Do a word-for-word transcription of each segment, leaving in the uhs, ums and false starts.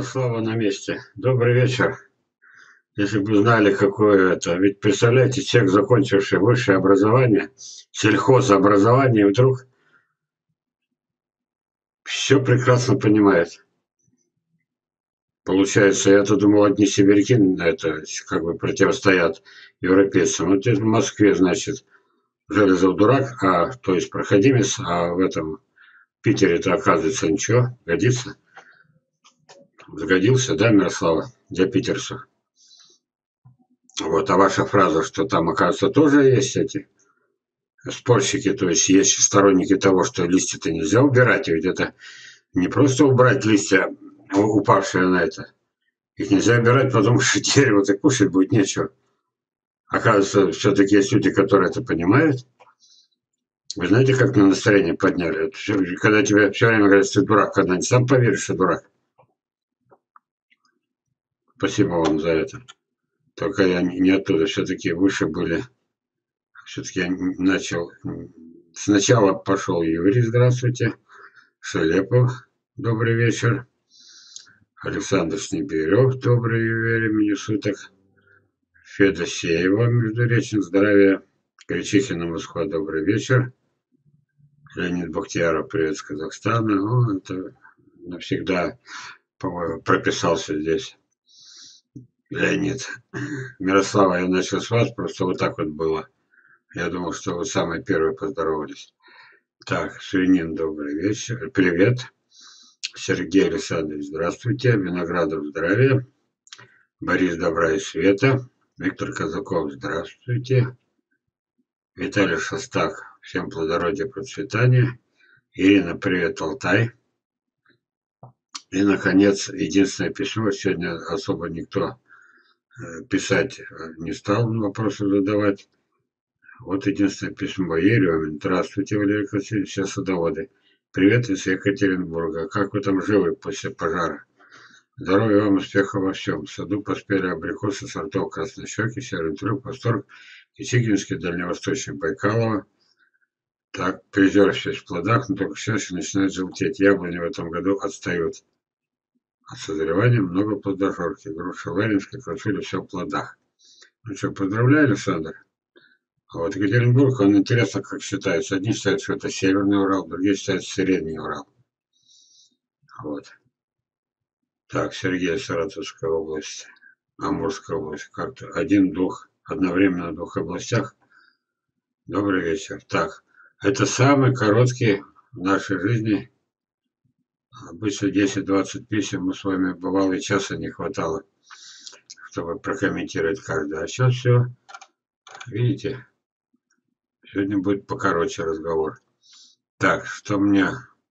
Мирослава на месте. Добрый вечер. Если бы знали, какое это. Ведь представляете, человек, закончивший высшее образование, сельхозобразование, вдруг все прекрасно понимает. Получается, я-то думал, одни сибиряки это как бы противостоят европейцам. Вот это в Москве, значит, Железов дурак, а то есть проходимец, а в этом Питере-то оказывается ничего, годится. Сгодился, да, Мирослава, для питерцев? Вот, а ваша фраза, что там, оказывается, тоже есть эти спорщики, то есть есть сторонники того, что листья-то нельзя убирать, ведь это не просто убрать листья, упавшие на это. Их нельзя убирать, потому что дерево-то кушать будет нечего. Оказывается, все-таки есть люди, которые это понимают. Вы знаете, как мне настроение подняли? Когда тебе все время говорят, что ты дурак, когда-нибудь сам поверишь, что дурак. Спасибо вам за это. Только я не оттуда, все-таки выше были. Все-таки я начал. Сначала пошел Юрий, здравствуйте. Шелепов, добрый вечер. Александр Снебирев, добрый времени суток. Федосеева, Междуречен, здравия. Гречихина, Москва, добрый вечер. Леонид Бахтияров, привет с Казахстана. Ну, это навсегда, по-моему, прописался здесь. Леонид. Мирослава, я начал с вас, просто вот так вот было. Я думал, что вы самые первые поздоровались. Так, Свинин, добрый вечер. Привет. Сергей Александрович, здравствуйте. Виноградов, здравия. Борис, добра и света. Виктор Казаков, здравствуйте. Виталий Шостак, всем плодородия, процветания. Ирина, привет, Алтай. И, наконец, единственное письмо. Сегодня особо никто писать не стал, вопросы задавать. Вот единственное письмо. Еремин, здравствуйте, Валерий Васильевич, все садоводы. Привет из Екатеринбурга. Как вы там живы после пожара? Здоровья вам, успехов во всем. В саду поспели абрикосы сортов краснощеки, серый трюк, восторг, Кичигинский, дальневосточный, Байкалова. Так, призерщик в плодах, но только сейчас начинает желтеть. Яблони в этом году отстают. От созревания много плодожорки. Груша Ларинская, квасоля, все в плодах. Ну что, поздравляю, Александр. А вот Екатеринбург, он интересно, как считается. Одни считают, что это Северный Урал, другие считают, Средний Урал. Вот. Так, Сергей, Саратовская область, Амурская область, как-то один, двух, одновременно в двух областях. Добрый вечер. Так, это самый короткий в нашей жизни. Обычно десять-двадцать писем, мы с вами бывало и часа не хватало, чтобы прокомментировать каждый. А сейчас все, видите, сегодня будет покороче разговор. Так, что мне...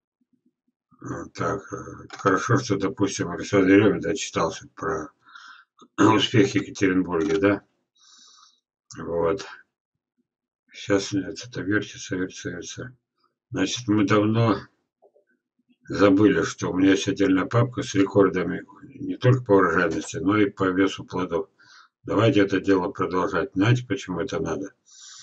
Так, хорошо, что, допустим, Александр Еремин дочитался про успехи в Екатеринбурге, да? Вот. Сейчас это вертится, вертится, вертится. Значит, мы давно забыли, что у меня есть отдельная папка с рекордами не только по урожайности, но и по весу плодов. Давайте это дело продолжать. Знаете, почему это надо?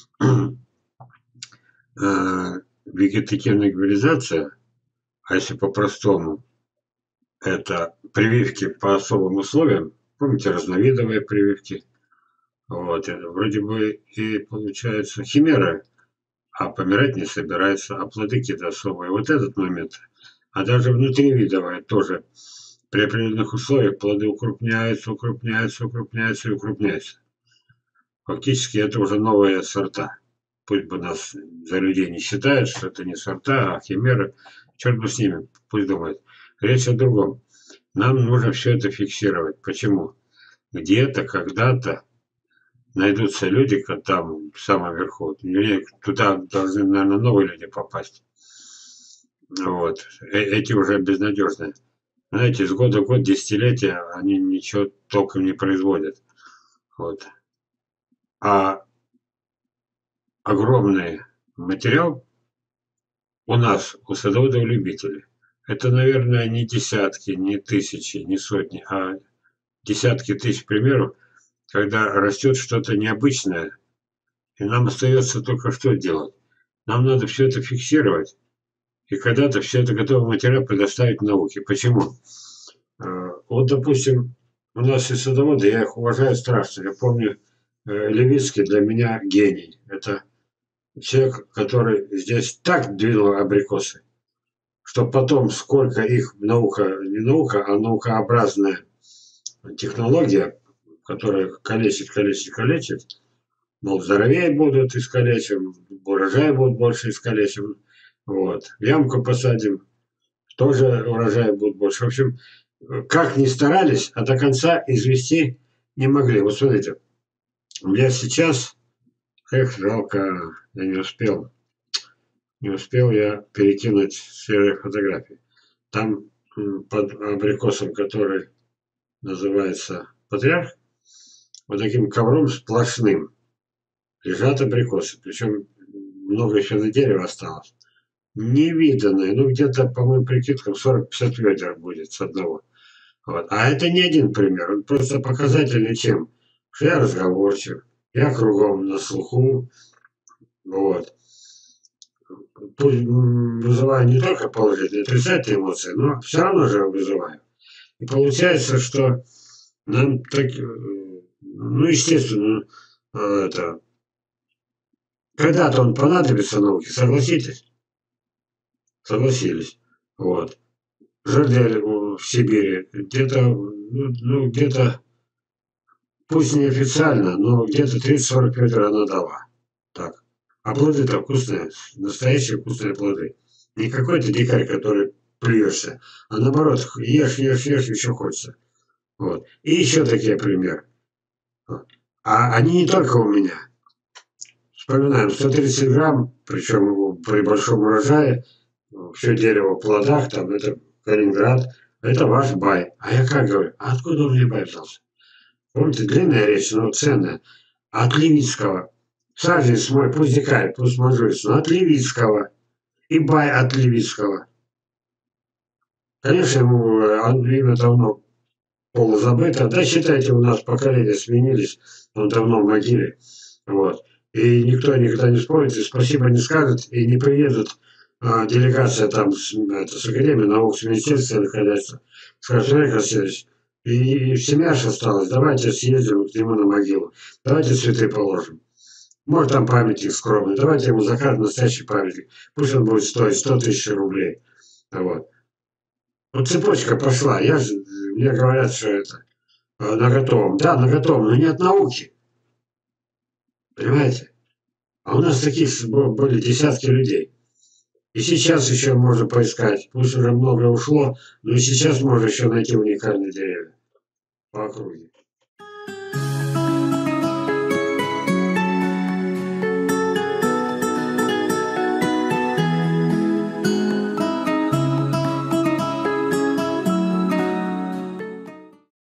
Вегетативная гибридизация, а если по-простому, это прививки по особым условиям. Помните, разновидовые прививки? Вот, это вроде бы и получается химера, а помирать не собирается, а плоды какие-то особые. Вот этот момент. А даже внутривидовые тоже при определенных условиях плоды укрупняются, укрупняются, укрупняются и укрупняются. Фактически это уже новые сорта. Пусть бы нас за людей не считают, что это не сорта, а химеры. Черт бы с ними, пусть думают. Речь о другом. Нам нужно все это фиксировать. Почему? Где-то, когда-то найдутся люди, как там в самом верху. Туда должны, наверное, новые люди попасть. Вот. Эти уже безнадежные. Знаете, с года в год, десятилетия, они ничего толком не производят. Вот. А огромный материал у нас, у садоводов-любителей, это, наверное, не десятки, не тысячи, не сотни, а десятки тысяч примеров, когда растет что-то необычное, и нам остается только что делать. Нам надо все это фиксировать, и когда-то все это готовый материал предоставить науке. Почему? Э, вот, допустим, у нас есть садоводы, я их уважаю страшно. Я помню, э, Левицкий для меня гений. Это человек, который здесь так двинул абрикосы, что потом сколько их наука, не наука, а наукообразная технология, которая калечит, калечит, калечит, мол, здоровее будут искалечим, урожай будут больше искалечим, вот, ямку посадим, тоже урожай будет больше. В общем, как ни старались, а до конца извести не могли. Вот смотрите, я сейчас, эх, жалко, я не успел, не успел я перекинуть серые фотографии. Там под абрикосом, который называется патриарх, вот таким ковром сплошным лежат абрикосы. Причем много еще на дерево осталось. Невиданное, ну где-то, по моим прикидкам, сорок-пятьдесят ведер будет с одного. Вот. А это не один пример, он просто показательный чем? Что я разговорчив, я кругом на слуху, вот. Пусть вызываю не только положительные, отрицательные эмоции, но все равно же вызываю. И получается, что нам так, ну, естественно, это, когда-то он понадобится науке, согласитесь? Согласились. Вот. Жардель в Сибири, где-то, ну, ну, где-то, пусть не официально, но где-то тридцать-сорок ведер она дала. Так. А плоды-то вкусные, настоящие вкусные плоды. Не какой-то дикарь, который плюешься, а наоборот, ешь, ешь, ешь, еще хочется. Вот. И еще такие примеры. А они не только у меня. Вспоминаем, сто тридцать грамм, причем при большом урожае, все дерево в плодах, там, это Калининград, это ваш бай. А я как говорю, а откуда у меня бай взялся? Помните, длинная речь, но ценная. От Левицкого. Саженец мой, пусть дикарь, пусть мажорится, но от Левицкого. И бай от Левицкого. Конечно, ему имя давно полузабыто. Да, считайте, у нас поколения сменились, он давно в могиле. Вот. И никто никогда не вспомнит, и спасибо не скажет, и не приедут а, делегация там с, это, с Академии наук, с Министерства хозяйства. Скажет, Олег Васильевич, и, и семья же осталась, давайте съездим к нему на могилу, давайте цветы положим. Может, там памятник скромный, давайте ему закажем настоящий памятник. Пусть он будет стоить сто тысяч рублей. Вот. Вот цепочка пошла. Я же, мне говорят, что это на готовом. Да, на готовом, но не от науки. Понимаете? А у нас таких были десятки людей. И сейчас еще можно поискать. Пусть уже много ушло, но и сейчас можно еще найти уникальные деревья по округе.